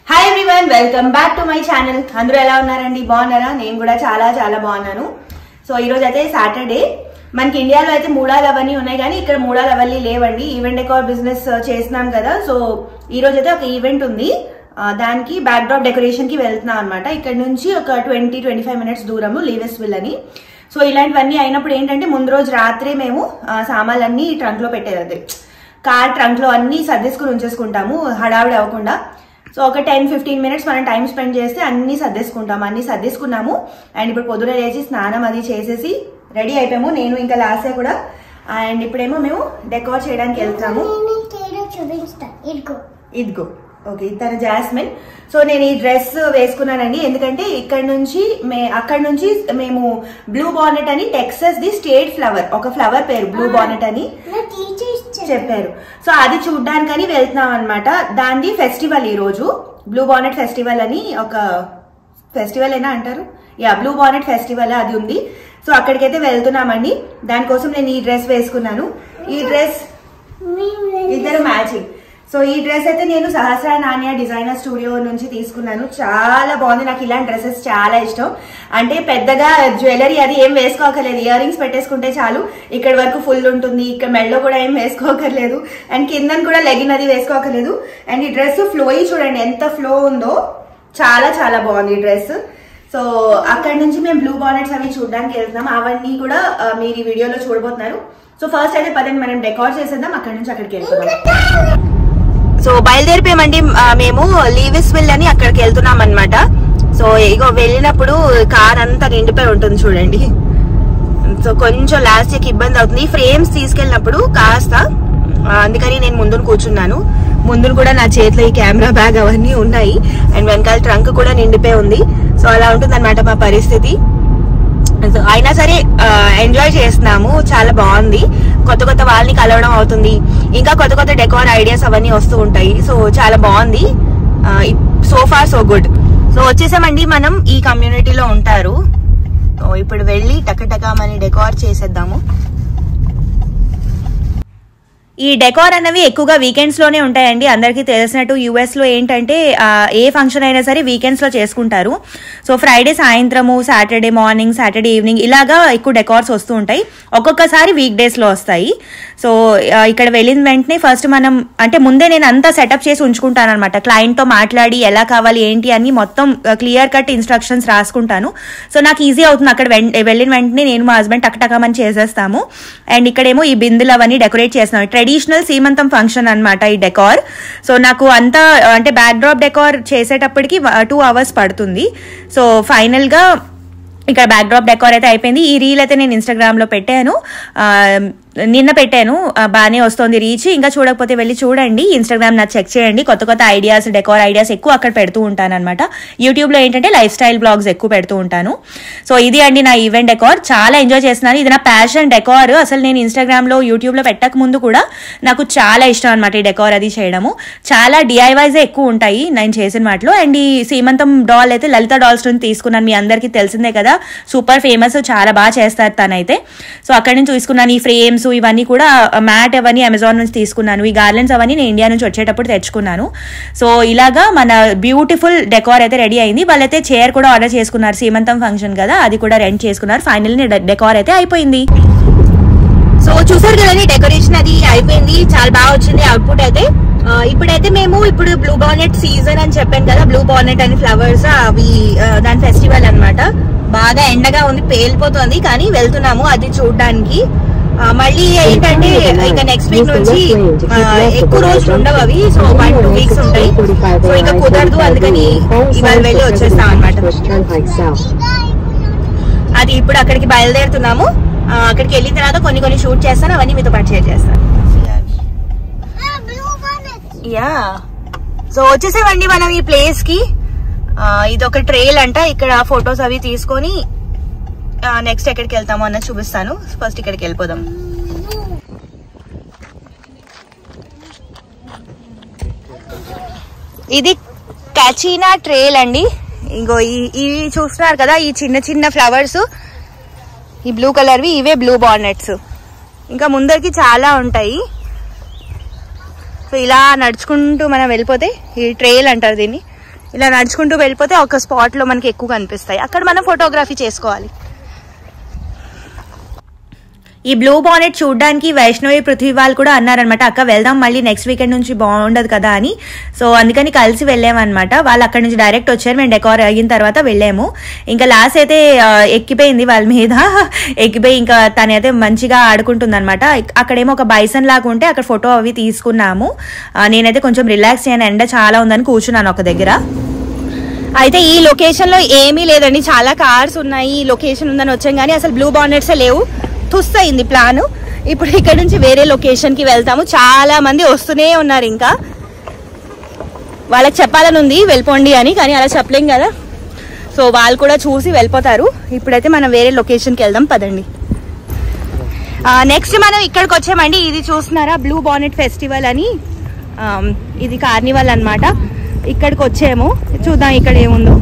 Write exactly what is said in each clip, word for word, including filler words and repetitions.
Hi everyone, welcome back to my channel. అందరూ ఎలా ఉన్నారండి? బాగున్నారా? నేను కూడా చాలా చాలా బాగున్నాను. సో ఈ రోజు అయితే సాటర్డే. మనకి ఇండియాలో అయితే మూడాలు అవన్నీ ఉన్నాయి, కానీ ఇక్కడ మూడాలు అవన్నీ లేవండి. ఈవెంట్ డెకోర్ బిజినెస్ చేస్తున్నాం కదా, సో ఈ రోజు అయితే ఒక ఈవెంట్ ఉంది. దానికి బ్యాక్ డ్రాప్ డెకరేషన్ కి వెళ్తున్నాం అనమాట. ఇక్కడ నుంచి ఒక ట్వంటీ ట్వంటీ ఫైవ్ మినిట్స్ దూరము లీవెస్ విల్ అని. సో ఇలాంటివన్నీ అయినప్పుడు ఏంటంటే ముందు రోజు రాత్రే మేము సామాన్లన్నీ ట్రంక్ లో పెట్టేది, కార్ ట్రంక్ లో అన్ని సర్దేసుకుని ఉంచేసుకుంటాము హడావిడి అవ్వకుండా. సో ఒక టెన్ ఫిఫ్టీన్ మినిట్స్ మనం టైం స్పెండ్ చేస్తే అన్ని సర్దేసుకుంటాము. అన్ని సర్దేసుకున్నాము అండ్ ఇప్పుడు పొద్దున లేచి స్నానం అది చేసేసి రెడీ అయిపోయాము, నేను ఇంకా లాస్ట్ కూడా. అండ్ ఇప్పుడేమో మేము డెకోర్ చేయడానికి వెళ్తాము. ఇదిగో ఓకే, తన జాస్మిన్. సో నేను ఈ డ్రెస్ వేసుకున్నానండి, ఎందుకంటే ఇక్కడ నుంచి మే అక్కడ నుంచి మేము బ్లూ బానెట్ అని టెక్సస్ ది స్టేట్ ఫ్లవర్, ఒక ఫ్లవర్ పేరు బ్లూ బానెట్ అని చెప్పారు. సో అది చూడ్డానికని వెళ్తున్నాం అనమాట. దాని ఫెస్టివల్ ఈ రోజు, బ్లూ బానెట్ ఫెస్టివల్ అని ఒక ఫెస్టివల్ అయినా అంటారు, యా బ్లూ బానెట్ ఫెస్టివల్ అది ఉంది. సో అక్కడికైతే వెళ్తున్నామండి. దానికోసం నేను ఈ డ్రెస్ వేసుకున్నాను. ఈ డ్రెస్ ఇద్దరు మ్యాచింగ్. సో ఈ డ్రెస్ అయితే నేను సహస్ర నాణ్య డిజైనర్ స్టూడియో నుంచి తీసుకున్నాను. చాలా బాగుంది, నాకు ఇలాంటి డ్రెస్సెస్ చాలా ఇష్టం. అంటే పెద్దగా జ్యువెలరీ అది ఏం వేసుకోకర్లేదు, ఇయర్ రింగ్స్ పెట్టేసుకుంటే చాలు. ఇక్కడ వరకు ఫుల్ ఉంటుంది, ఇక్కడ మెడలో కూడా ఏం వేసుకోకర్లేదు, అండ్ కింద కూడా లెగిన్ అది వేసుకోకర్లేదు. అండ్ ఈ డ్రెస్ ఫ్లోయి చూడండి ఎంత ఫ్లో ఉందో, చాలా చాలా బాగుంది ఈ డ్రెస్. సో అక్కడ నుంచి మేము బ్లూ బానెట్స్ అవి చూడడానికి వెళ్తున్నాం. అవన్నీ కూడా మీరు ఈ వీడియోలో చూడబోతున్నారు. సో ఫస్ట్ అయితే పదండి మనం డెకోర్ చేసేద్దాం, అక్కడ నుంచి అక్కడికి వెళ్తున్నాం. సో బయలుదేరిపోయామండి మేము లీవిస్ విల్ అని అక్కడికి వెళ్తున్నాం అనమాట. సో ఇగో వెళ్ళినప్పుడు కార్ అంతా నిండిపోయి ఉంటుంది చూడండి. సో కొంచెం లాస్ట్ కి ఇబ్బంది అవుతుంది ఫ్రేమ్స్ తీసుకెళ్ళినప్పుడు కాస్త, అందుకని నేను ముందును కూర్చున్నాను. ముందును కూడా నా చేతిలో ఈ కెమెరా బ్యాగ్ అవన్నీ ఉన్నాయి, అండ్ వెనకాల ట్రంక్ కూడా నిండిపోయి ఉంది. సో అలా ఉంటుంది అనమాట మా పరిస్థితి. అయినా సరే ఎంజాయ్ చేస్తున్నాము, చాలా బాగుంది. కొత్త కొత్త వాళ్ళని కలవడం అవుతుంది, ఇంకా కొత్త కొత్త డెకోర్ ఐడియాస్ అవన్నీ వస్తూ ఉంటాయి. సో చాలా బాగుంది, so far so good. So వచ్చేసామండి, మనం ఈ కమ్యూనిటీలో ఉంటారు. ఇప్పుడు వెళ్ళి టకటకా మని డెకోర్ చేసేద్దాము. ఈ డెకోర్ అనేవి ఎక్కువగా వీకెండ్స్ లోనే ఉంటాయండి. అందరికీ తెలిసినట్టు యూఎస్ లో ఏంటంటే ఏ ఫంక్షన్ అయినా సరే వీకెండ్స్ లో చేసుకుంటారు. సో ఫ్రైడే సాయంత్రము, సాటర్డే మార్నింగ్, సాటర్డే ఈవినింగ్ ఇలాగా ఎక్కువ డెకోర్స్ వస్తూ ఉంటాయి. ఒక్కొక్కసారి వీక్ డేస్ లో వస్తాయి. సో ఇక్కడ వెళ్ళిన వెంటనే ఫస్ట్ మనం అంటే ముందే నేను అంతా సెటప్ చేసి ఉంచుకుంటాను అనమాట. క్లయింట్ తో మాట్లాడి ఎలా కావాలి ఏంటి అని మొత్తం క్లియర్ కట్ ఇన్స్ట్రక్షన్స్ రాసుకుంటాను. సో నాకు ఈజీ అవుతుంది. అక్కడ వెళ్ళిన వెంటనే నేను మా హస్బెండ్ టక్టకమని చేసేస్తాము. అండ్ ఇక్కడేమో ఈ బిందులు అవన్నీ డెకరేట్ చేస్తున్నాం. ట్రెడిషనల్ సీమంతం ఫంక్షన్ అనమాట ఈ డెకార్. సో నాకు అంతా అంటే బ్యాక్ డ్రాప్ డెకార్ చేసేటప్పటికి టూ అవర్స్ పడుతుంది. సో ఫైనల్ గా ఇక్కడ బ్యాక్ డ్రాప్ డెకార్ అయితే అయిపోయింది. ఈ రీల్ అయితే నేను ఇన్స్టాగ్రామ్ లో పెట్టాను, నిన్న పెట్టాను, బాగానే వస్తుంది రీచ్. ఇంకా చూడకపోతే వెళ్ళి చూడండి, ఇన్స్టాగ్రామ్ నాకు చెక్ చేయండి. కొత్త కొత్త ఐడియాస్, డెకోర్ ఐడియాస్ ఎక్కువ అక్కడ పెడుతూ ఉంటాను అనమాట. యూట్యూబ్ లో ఏంటంటే లైఫ్ స్టైల్ బ్లాగ్స్ ఎక్కువ పెడుతూ ఉంటాను. సో ఇది అండి నా ఈవెంట్ డెకోర్, చాలా ఎంజాయ్ చేస్తున్నాను. ఇది నా ప్యాషన్ డెకోర్. అసలు నేను ఇన్స్టాగ్రామ్ లో యూట్యూబ్ లో పెట్టక ముందు కూడా నాకు చాలా ఇష్టం అనమాట ఈ డెకోర్ అది చేయడము. చాలా డిఐవైజే ఎక్కువ ఉంటాయి నేను చేసిన వాటిలో. అండ్ ఈ సీమంతం డాల్ అయితే లలిత డాల్స్ నుంచి తీసుకున్నాను, మీ అందరికీ తెలిసిందే కదా, సూపర్ ఫేమస్, చాలా బాగా చేస్తారు తనైతే. సో అక్కడి నుంచి తీసుకున్నాను ఈ ఫ్రేమ్స్ ఇవన్నీ కూడా, మ్యాట్ అవన్నీ అమెజాన్ నుంచి తీసుకున్నాను. ఈ గార్లెండ్స్ అవన్నీ నేను ఇండియా నుంచి వచ్చేటప్పుడు తెచ్చుకున్నాను. సో ఇలాగా మన బ్యూటిఫుల్ డెకోర్ అయితే రెడీ అయింది. వాళ్ళైతే చైర్ కూడా ఆర్డర్ చేసుకున్నారు, సీమంతం ఫంక్షన్ కదా, అది కూడా రెంట్ చేసుకున్నారు. ఫైనల్లీ డెకోర్ అయితే అయిపోయింది. సో చూసారు కదండి, డెకరేషన్ అది అయిపోయింది, చాలా బాగా వచ్చింది అవుట్పుట్ అయితే. ఇప్పుడైతే మేము ఇప్పుడు బ్లూ బానెట్ సీజన్ అని చెప్పాను కదా, బ్లూ బానెట్ అని ఫ్లవర్స్ అవి దాని ఫెస్టివల్ అనమాట. బాగా ఎండగా ఉంది, పేలిపోతుంది, కానీ వెళ్తున్నాము అది చూడడానికి. మళ్ళీ ఏంటంటే ఇక నెక్స్ట్ వీక్ నుంచి ఎక్కువ రోజులు ఉండవు అవి, సో వన్ టూ వీక్స్ ఉంటాయి. సో ఇంకా కుదరదు, అందుకని ఇవాళ వెళ్ళి వచ్చేస్తాం అనమాట. అది ఇప్పుడు అక్కడికి బయలుదేరుతున్నాము. అక్కడికి వెళ్ళిన తర్వాత కొన్ని కొన్ని షూట్ చేస్తాను, అవన్నీ మీతో పాటు షేర్ చేస్తాను. యా సో వచ్చేసామండి మనం ఈ ప్లేస్ కి. ఇది ఒక ట్రైల్ అంట, ఇక్కడ ఫొటోస్ అవి తీసుకొని నెక్స్ట్ ఎక్కడికి వెళ్తామో అన్నది చూపిస్తాను. ఫస్ట్ ఇక్కడికి వెళ్ళిపోదాం. ఇది కచీనా ట్రైల్ అండి. ఇంకో ఇవి చూస్తున్నారు కదా, ఈ చిన్న చిన్న ఫ్లవర్స్, ఈ బ్లూ కలర్వి, ఇవే బ్లూ బానెట్స్. ఇంకా ముందరికి చాలా ఉంటాయి. సో ఇలా నడుచుకుంటూ మనం వెళ్ళిపోతే ఈ ట్రైల్ అంటారు దీన్ని. ఇలా నడుచుకుంటూ వెళ్ళిపోతే ఒక స్పాట్ లో మనకి ఎక్కువ కనిపిస్తాయి. అక్కడ మనం ఫోటోగ్రఫీ చేసుకోవాలి. ఈ బ్లూ బానెట్ చూడడానికి వైష్ణవి పృథ్వీ వాళ్ళు కూడా అన్నారనమాట, అక్క వెళ్దాం మళ్ళీ నెక్స్ట్ వీకెండ్ నుంచి బాగుండదు కదా అని. సో అందుకని కలిసి వెళ్ళామన్నమాట. వాళ్ళు అక్కడ నుంచి డైరెక్ట్ వచ్చారు, మేము డెకార్ అయిన తర్వాత వెళ్ళాము. ఇంకా లాస్ట్ అయితే ఎక్కిపోయింది వాళ్ళ మీద, ఎక్కిపోయి ఇంకా తనైతే మంచిగా ఆడుకుంటుంది అనమాట. అక్కడేమో ఒక బైసన్ లాగా ఉంటే అక్కడ ఫోటో అవి తీసుకున్నాము. నేనైతే కొంచెం రిలాక్స్ అయ్యాను, ఎండ చాలా ఉందని కూర్చున్నాను ఒక దగ్గర. అయితే ఈ లొకేషన్ లో ఏమీ లేదండి, చాలా కార్స్ ఉన్నాయి. ఈ లొకేషన్ ఉందని వచ్చాం కానీ అసలు బ్లూ బానెట్సే లేవు. తుస్తయింది ప్లాన్. ఇప్పుడు ఇక్కడ నుంచి వేరే లొకేషన్ కి వెళ్తాము. చాలా మంది వస్తూనే ఉన్నారు, ఇంకా వాళ్ళకి చెప్పాలని ఉంది వెళ్ళిపోండి అని, కానీ అలా చెప్పలేం కదా. సో వాళ్ళు కూడా చూసి వెళ్ళిపోతారు. ఇప్పుడైతే మనం వేరే లొకేషన్కి వెళ్దాం పదండి. నెక్స్ట్ మనం ఇక్కడికి వచ్చామండి. ఇది చూస్తున్నారా బ్లూ బానెట్ ఫెస్టివల్ అని, ఇది కార్నివల్ అన్నమాట. ఇక్కడికి వచ్చాము, చూద్దాం ఇక్కడ ఏముందో.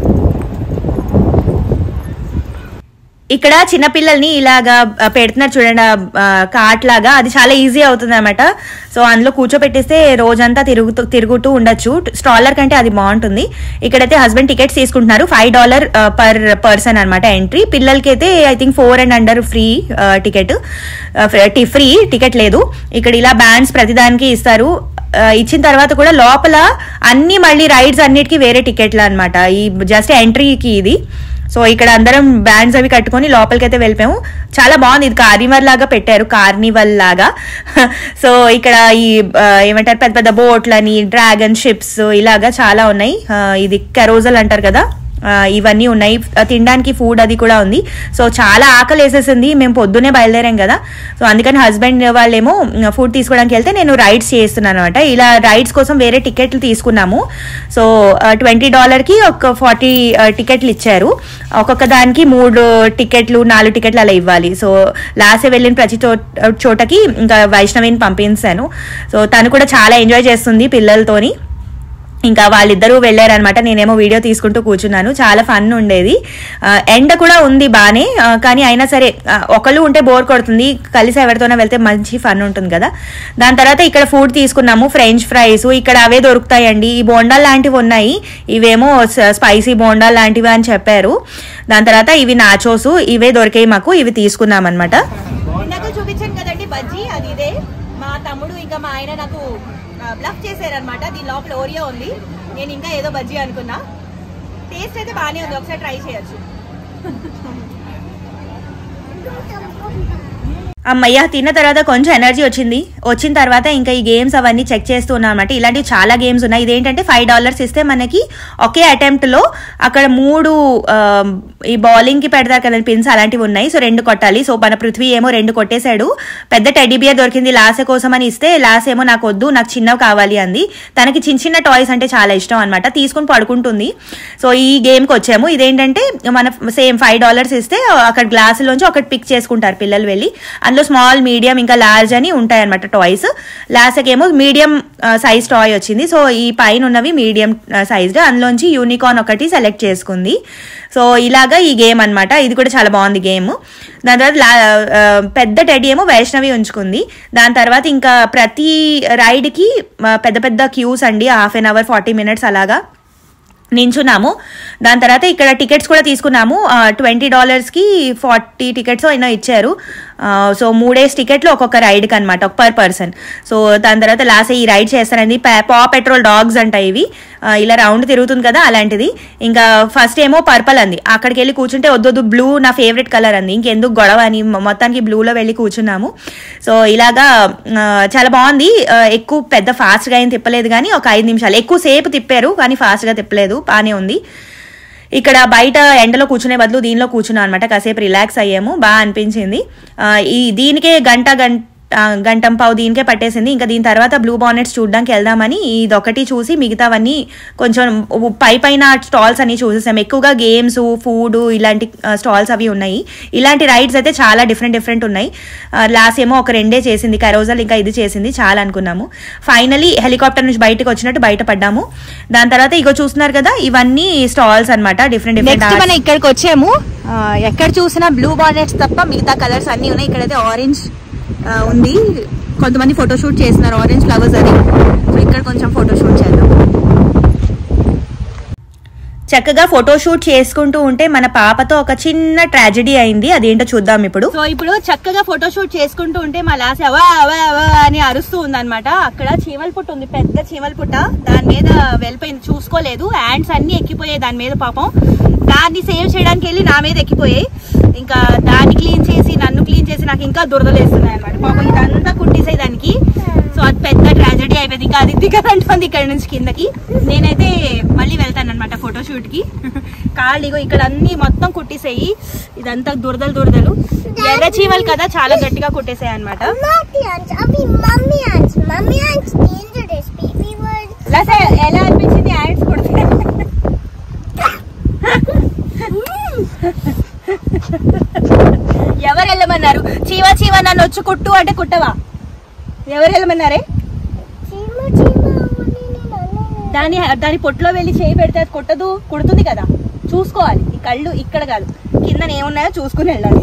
ఇక్కడ చిన్నపిల్లల్ని ఇలాగా పెడుతున్నారు చూడండి, కార్ట్ లాగా. అది చాలా ఈజీ అవుతుంది అనమాట. సో అందులో కూర్చోపెట్టేస్తే రోజంతా తిరుగుతూ తిరుగుతూ ఉండొచ్చు. స్టాలర్ కంటే అది బాగుంటుంది. ఇక్కడైతే హస్బెండ్ టికెట్స్ తీసుకుంటున్నారు, ఫైవ్ డాలర్ పర్ పర్సన్ అనమాట ఎంట్రీ. పిల్లలకి అయితే I think four and under free ticket, free ticket లేదు. ఇక్కడ ఇలా బ్యాండ్స్ ప్రతిదానికి ఇస్తారు. ఇచ్చిన తర్వాత కూడా లోపల అన్ని మళ్ళీ రైడ్స్ అన్నిటికీ వేరే టికెట్లు అనమాట. ఈ జస్ట్ ఎంట్రీకి ఇది. సో ఇక్కడ అందరం బ్యాండ్స్ అవి కట్టుకొని లోపలికి అయితే వెళ్ళిపోయాము. చాలా బాగుంది. ఇది కార్నివల్ లాగా పెట్టారు, కార్నివల్ లాగా. సో ఇక్కడ ఈ ఏమంటారు పెద్ద పెద్ద బోట్లని, డ్రాగన్ షిప్స్ ఇలాగా చాలా ఉన్నాయి. ఇది కెరోజల్ అంటారు కదా, ఇవన్నీ ఉన్నాయి. తినడానికి ఫుడ్ అది కూడా ఉంది. సో చాలా ఆకలి వేసేసింది, మేము పొద్దునే బయలుదేరాం కదా. సో అందుకని హస్బెండ్ వాళ్ళేమో ఫుడ్ తీసుకోవడానికి వెళ్తే నేను రైడ్స్ చేస్తున్నాను అనమాట. ఇలా రైడ్స్ కోసం వేరే టికెట్లు తీసుకున్నాము. సో ట్వంటీ డాలర్కి ఒక ఫార్టీ టికెట్లు ఇచ్చారు. ఒక్కొక్క దానికి మూడు టికెట్లు నాలుగు టికెట్లు అలా ఇవ్వాలి. సో లాస్ట్ వెళ్ళిన ప్రతి చోటకి ఇంకా వైష్ణవిని పంపించాను. సో తను కూడా చాలా ఎంజాయ్ చేస్తుంది పిల్లలతోని. ఇంకా వాళ్ళిద్దరూ వెళ్ళారనమాట, నేనేమో వీడియో తీసుకుంటూ కూర్చున్నాను. చాలా ఫన్ ఉండేది. ఎండ కూడా ఉంది బానే, కానీ అయినా సరే ఒకళ్ళు ఉంటే బోర్ కొడుతుంది, కలిసి ఎవరితోనే వెళ్తే మంచి ఫన్ ఉంటుంది కదా. దాని తర్వాత ఇక్కడ ఫుడ్ తీసుకున్నాము, ఫ్రెంచ్ ఫ్రైస్. ఇక్కడ అవే దొరుకుతాయండి. ఈ బోండాలు లాంటివి ఉన్నాయి, ఇవేమో స్పైసీ బోండాలు లాంటివి అని చెప్పారు. దాని తర్వాత ఇవి నాచోస్, ఇవే దొరికాయి మాకు, ఇవి తీసుకున్నాం అనమాట. చూపించాను కదండి బజ్జీ, అది ఇదే. మా తమ్ముడు ఇంకా మా ఆయన నాకు బ్లఫ్ చేశారనమాట. దీని లోపల ఓరియో ఉంది, నేను ఇంకా ఏదో బజ్జీ అనుకున్నా. టేస్ట్ అయితే బాగానే ఉంది, ఒకసారి ట్రై చేయొచ్చు. అమ్మయ్య తిన్న తర్వాత కొంచెం ఎనర్జీ వచ్చింది. వచ్చిన తర్వాత ఇంకా ఈ గేమ్స్ అవన్నీ చెక్ చేస్తూ ఉన్నాం అనమాట. ఇలాంటివి చాలా గేమ్స్ ఉన్నాయి. ఇదేంటంటే ఫైవ్ డాలర్స్ ఇస్తే మనకి ఒకే అటెంప్ట్ లో అక్కడ మూడు ఈ బౌలింగ్ కి పెడతారు కదండి పిన్స్, అలాంటివి ఉన్నాయి. సో రెండు కొట్టాలి. సో మన పృథ్వీ ఏమో రెండు కొట్టేశాడు. పెద్ద టెడ్డీ బియర్ దొరికింది లాసే కోసం అని ఇస్తే, లాస్ ఏమో నాకు వద్దు, నాకు చిన్నవి కావాలి అంది. తనకి చిన్న చిన్న టాయ్స్ అంటే చాలా ఇష్టం అనమాట, తీసుకుని పడుకుంటుంది. సో ఈ గేమ్కి వచ్చాము. ఇదేంటంటే మన సేమ్ ఫైవ్ డాలర్స్ ఇస్తే అక్కడ గ్లాసులోంచి ఒకటి పిక్ చేసుకుంటారు పిల్లలు వెళ్ళి. అందులో స్మాల్, మీడియం ఇంకా లార్జ్ అని ఉంటాయి అనమాట టాయ్స్. లాస్ట్కి ఏమో మీడియం సైజ్ టాయ్ వచ్చింది. సో ఈ పైన ఉన్నవి మీడియం సైజ్డ్, అందులోంచి యూనికార్న్ ఒకటి సెలెక్ట్ చేసుకుంది. సో ఇలాగా ఈ గేమ్ అనమాట. ఇది కూడా చాలా బాగుంది గేమ్. దాని తర్వాత పెద్ద టెడ్డీ ఏమో వైష్ణవి ఉంచుకుంది. దాని తర్వాత ఇంకా ప్రతి రైడ్కి పెద్ద పెద్ద క్యూస్ అండి, half an hour forty minutes అలాగా నించున్నాము. దాని తర్వాత ఇక్కడ టికెట్స్ కూడా తీసుకున్నాము. ట్వంటీ డాలర్స్కి ఫార్టీ టికెట్స్ అయినా ఇచ్చారు. సో మూడేసి టికెట్లు ఒక్కొక్క రైడ్కి అనమాట, ఒక పర్ పర్సన్. సో దాని తర్వాత లాస్ట్ ఈ రైడ్ చేస్తానండి. పా పెట్రోల్ డాగ్స్ అంట ఇవి, ఇలా రౌండ్ తిరుగుతుంది కదా అలాంటిది. ఇంకా ఫస్ట్ ఏమో పర్పల్ అంది, అక్కడికి వెళ్ళి కూర్చుంటే వద్దొద్దు బ్లూ నా ఫేవరెట్ కలర్ అంది, ఇంకెందుకు గొడవ అని మొత్తానికి బ్లూలో వెళ్ళి కూర్చున్నాము. సో ఇలాగా చాలా బాగుంది. ఎక్కువ పెద్ద ఫాస్ట్గా ఏం తిప్పలేదు, కానీ ఒక ఐదు నిమిషాలు ఎక్కువ సేపు తిప్పారు, కానీ ఫాస్ట్గా తిప్పలేదు, బాగానే ఉంది. ఇక్కడ బయట ఎండలో కూర్చునే బదులు దీనిలో కూర్చున్నాం అనమాట, కాసేపు రిలాక్స్ అయ్యాము, బాగా అనిపించింది. ఈ దీనికే గంట గంట గంటం పావు దీనికే పట్టేసింది. ఇంకా దీని తర్వాత బ్లూ బానెట్స్ చూడడానికి వెళ్దామని ఇదొకటి చూసి మిగతావన్నీ కొంచెం పై పైన స్టాల్స్ అన్ని చూసేసాం. ఎక్కువగా గేమ్స్, ఫుడ్ ఇలాంటి స్టాల్స్ అవి ఉన్నాయి. ఇలాంటి రైడ్స్ అయితే చాలా డిఫరెంట్ డిఫరెంట్ ఉన్నాయి. లాస్ట్ ఏమో ఒక రెండే చేసింది కెరోజల్, ఇంకా ఇది చేసింది, చాలా అనుకున్నాము. ఫైనలీ హెలికాప్టర్ నుంచి బయటకు వచ్చినట్టు బయట పడ్డాము. దాని తర్వాత ఇగో చూస్తున్నారు కదా, ఇవన్నీ స్టాల్స్ అనమాట, డిఫరెంట్ డిఫరెంట్. మనం ఇక్కడికి వచ్చాము, ఎక్కడ చూసినా బ్లూ బానెట్స్ తప్ప మిగతా కలర్స్ అన్ని ఉన్నాయి. ఇక్కడైతే ఆరెంజ్ ఉంది, కొంతమంది ఫోటోషూట్ చేస్తున్నారు ఆరెంజ్ ఫ్లవర్స్ అని. సో ఇక్కడ కొంచెం ఫోటోషూట్ చేద్దాం. చక్కగా ఫోటోషూట్ చేసుకుంటూ ఉంటే మన పాపతో ఒక చిన్న ట్రాజెడీ అయింది. అదేంటో చూద్దాం ఇప్పుడు. సో ఇప్పుడు చక్కగా ఫోటోషూట్ చేసుకుంటూ ఉంటే మా లాస్ అవా అవా అవా అని అరుస్తూ ఉందన్నమాట. అక్కడ చీమల పుట్ట ఉంది, పెద్ద చీమల పుట్ట, దాని మీద వెళ్ళిపోయింది, చూసుకోలేదు. యాండ్స్ అన్ని ఎక్కిపోయాయి దాని మీద. పాపం దాన్ని సేవ్ చేయడానికి వెళ్ళి నా మీద ఎక్కిపోయాయి. ఇంకా దాన్ని క్లీన్ చేసి నన్ను క్లీన్ చేసి నాకు ఇంకా దురదలేస్తున్నాయి అనమాట. పాపం ఇదంతా కుట్టిసాయి దానికి. సో అది పెద్ద ట్రాజెడీ అయిపోయింది. ఇంకా అది దిగదంటుంది ఇక్కడ నుంచి కిందకి. నేనైతే మళ్ళీ వెళ్తాను అనమాట ఫోటోషూట్ కి. కాళ్ళు ఇగో ఇక్కడ అన్ని మొత్తం కుట్టిసాయి. ఇదంతా దురదలు దురదలు. ఎర్ర చీమలు కదా, చాలా గట్టిగా కుట్టేసాయి అనమాట. ఎలా అనిపించింది యాండ్స్ కుడితే? ఎవరు వెళ్ళమన్నారు? చీమ చీమ నన్ను వచ్చి కుట్టు అంటే కుట్టవా? ఎవరు వెళ్ళమన్నారే? దాని దాని పొట్టులో వెళ్ళి చేయి పెడితే అది కొట్టదు, కుడుతుంది కదా. చూసుకోవాలి, ఈ కళ్ళు ఇక్కడ కాదు కింద ఏమున్నాయో చూసుకుని వెళ్ళాలి.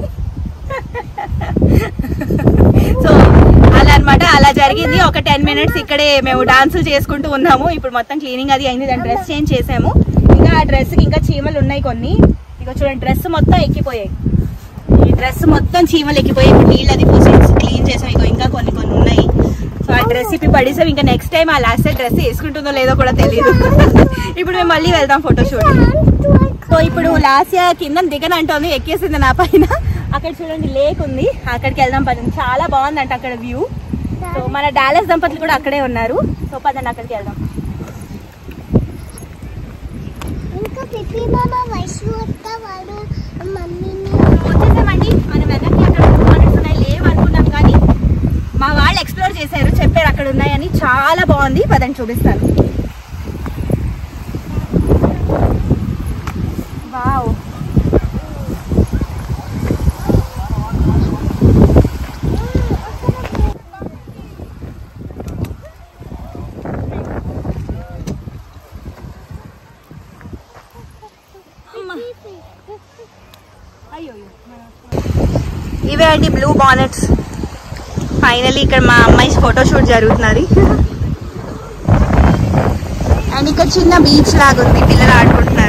సో అలా అనమాట, అలా జరిగింది. ఒక టెన్ మినిట్స్ ఇక్కడే మేము డాన్సులు చేసుకుంటూ ఉన్నాము. ఇప్పుడు మొత్తం క్లీనింగ్ అది అయింది. దాని డ్రెస్ చేంజ్ చేసాము. ఇంకా ఆ డ్రెస్ కి ఇంకా చీమలు ఉన్నాయి కొన్ని. ఇక చూడండి, డ్రెస్ మొత్తం ఎక్కిపోయాయి. ఈ డ్రెస్ మొత్తం చీమలు ఎక్కిపోయాయి. ఇప్పుడు నీళ్ళు అది పోసి క్లీన్ చేసాం. ఇక ఇంకా కొన్ని కొన్ని ఉన్నాయి. సో ఆ డ్రెస్ ఇప్పి పడేసాం. ఇంకా నెక్స్ట్ టైం ఆ లాస్ట్ డ్రెస్ వేసుకుంటుందో లేదో కూడా తెలియదు. ఇప్పుడు మేము మళ్ళీ వెళ్దాం ఫోటోషూట్. సో ఇప్పుడు లాస్ట్ కింద దిగనంటోంది, ఎక్కేసింది నా పైన. అక్కడ చూడండి లేక్ ఉంది, అక్కడికి వెళ్దాం పదండి. చాలా బాగుందంట అక్కడ వ్యూ. సో మన డాలస్ దంపతులు కూడా అక్కడే ఉన్నారు. సో పదండి అక్కడికి వెళ్దాం. వచ్చేసామండి. మనం వెనక్కి అక్కడ మానిటర్స్ ఉన్నాయి లేవు అనుకున్నాం, కానీ మా వాళ్ళు ఎక్స్ప్లోర్ చేశారు, చెప్పారు అక్కడ ఉన్నాయని. చాలా బాగుంది, పదండి చూపిస్తాను. వావ్, ఇవే అండి బ్లూ బానెట్స్. ఫైనలీ ఇక్కడ మా అమ్మాయి ఫోటోషూట్ జరుగుతున్నది. అండ్ ఇక్కడ చిన్న బీచ్ లాగా ఉంది, పిల్లలు ఆడుకుంటున్నారు.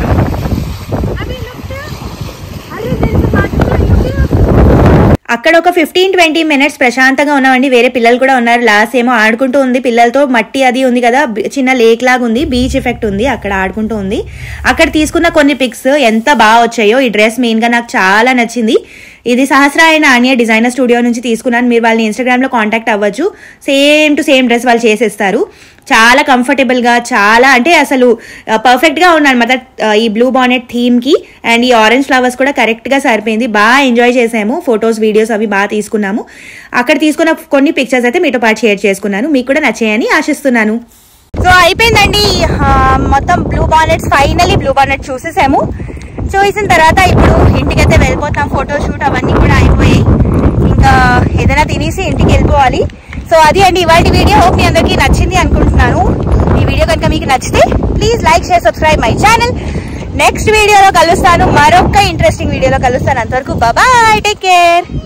అక్కడ ఒక ఫిఫ్టీన్ ట్వంటీ మినిట్స్ ప్రశాంతంగా ఉన్నామండి. వేరే పిల్లలు కూడా ఉన్నారు. లాస్ట్ ఏమో ఆడుకుంటూ ఉంది పిల్లలతో. మట్టి అది ఉంది కదా, చిన్న లేక్ లాగా ఉంది, బీచ్ ఎఫెక్ట్ ఉంది, అక్కడ ఆడుకుంటూ ఉంది. అక్కడ తీసుకున్న కొన్ని పిక్స్ ఎంత బాగా వచ్చాయో. ఈ డ్రెస్ మెయిన్ గా నాకు చాలా నచ్చింది. ఇది సహస్రాయణ అనియా డిజైనర్ స్టూడియో నుంచి తీసుకున్నాను. మీరు వాళ్ళని ఇన్స్టాగ్రామ్ లో కాంటాక్ట్ అవ్వచ్చు. సేమ్ టు సేమ్ డ్రెస్ వాళ్ళు చేసేస్తారు. చాలా కంఫర్టబుల్ గా, చాలా అంటే అసలు పర్ఫెక్ట్ గా ఉన్నాయన్నమాట ఈ బ్లూ బానెట్ థీమ్ కి. అండ్ ఈ ఆరెంజ్ ఫ్లవర్స్ కూడా కరెక్ట్ గా సరిపోయింది. బాగా ఎంజాయ్ చేసాము. ఫొటోస్ వీడియోస్ అవి బాగా తీసుకున్నాము. అక్కడ తీసుకున్న కొన్ని పిక్చర్స్ అయితే మీతో పాటు షేర్ చేసుకున్నాను. మీకు కూడా నచ్చాయని ఆశిస్తున్నాను. సో అయిపోయిందండి మొత్తం blue bonnets. Finally blue bonnet చూసేసాము. చూసిన తర్వాత ఇప్పుడు ఇంటికైతే వెళ్ళిపోతాం. ఫోటోషూట్ అవన్నీ కూడా అయిపోయాయి. ఇంకా ఏదైనా తినేసి ఇంటికి వెళ్ళిపోవాలి. సో అది అండి ఇవాళ వీడియో. హోప్ మీ అందరికీ నచ్చింది అనుకుంటున్నాను. ఈ వీడియో కనుక మీకు నచ్చితే please like, share, subscribe my channel. Next వీడియోలో కలుస్తాను, మరొక ఇంట్రెస్టింగ్ వీడియోలో కలుస్తాను. అంతవరకు బాయ్, టేక్ కేర్.